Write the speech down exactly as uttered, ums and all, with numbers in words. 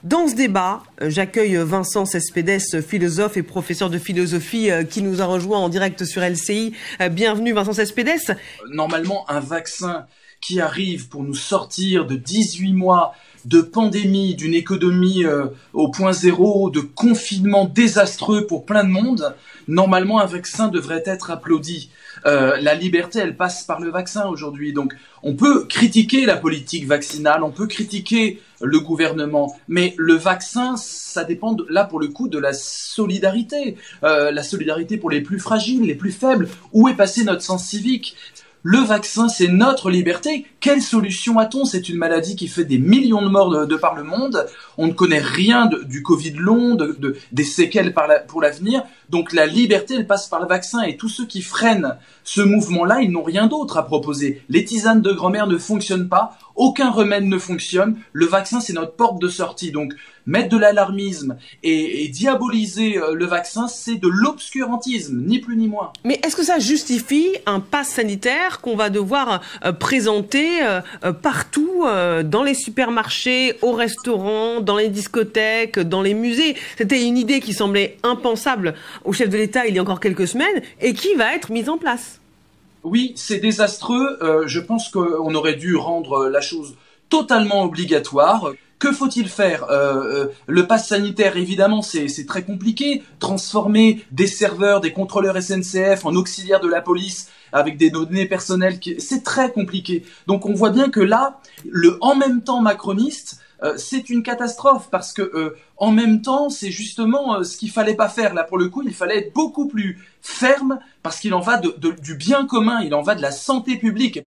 Dans ce débat, j'accueille Vincent Cespedes, philosophe et professeur de philosophie qui nous a rejoint en direct sur L C I. Bienvenue Vincent Cespedes. Normalement, un vaccin qui arrive pour nous sortir de dix-huit mois de pandémie, d'une économie euh, au point zéro, de confinement désastreux pour plein de monde, normalement un vaccin devrait être applaudi. Euh, la liberté, elle passe par le vaccin aujourd'hui. Donc, on peut critiquer la politique vaccinale, on peut critiquer le gouvernement, mais le vaccin, ça dépend de, là pour le coup de la solidarité, euh, la solidarité pour les plus fragiles, les plus faibles. Où est passé notre sens civique ? Le vaccin, c'est notre liberté. Quelle solution a-t-on ? C'est une maladie qui fait des millions de morts de, de par le monde. On ne connaît rien de, du Covid long, de, de, des séquelles par la, pour l'avenir. Donc la liberté, elle passe par le vaccin. Et tous ceux qui freinent ce mouvement-là, ils n'ont rien d'autre à proposer. Les tisanes de grand-mère ne fonctionnent pas. Aucun remède ne fonctionne. Le vaccin, c'est notre porte de sortie. Donc mettre de l'alarmisme et, et diaboliser le vaccin, c'est de l'obscurantisme, ni plus ni moins. Mais est-ce que ça justifie un pass sanitaire qu'on va devoir euh, présenter euh, euh, partout, euh, dans les supermarchés, au restaurant, dans les discothèques, dans les musées? C'était une idée qui semblait impensable au chef de l'État il y a encore quelques semaines et qui va être mise en place. Oui, c'est désastreux. Euh, je pense qu'on aurait dû rendre la chose totalement obligatoire. Que faut-il faire ? euh, Le pass sanitaire, évidemment, c'est, c'est très compliqué. Transformer des serveurs, des contrôleurs S N C F en auxiliaires de la police avec des données personnelles, c'est très compliqué. Donc on voit bien que là, le en même temps macroniste, euh, c'est une catastrophe parce que euh, en même temps, c'est justement euh, ce qu'il fallait pas faire. Là, pour le coup, il fallait être beaucoup plus ferme parce qu'il en va de, de, du bien commun, il en va de la santé publique.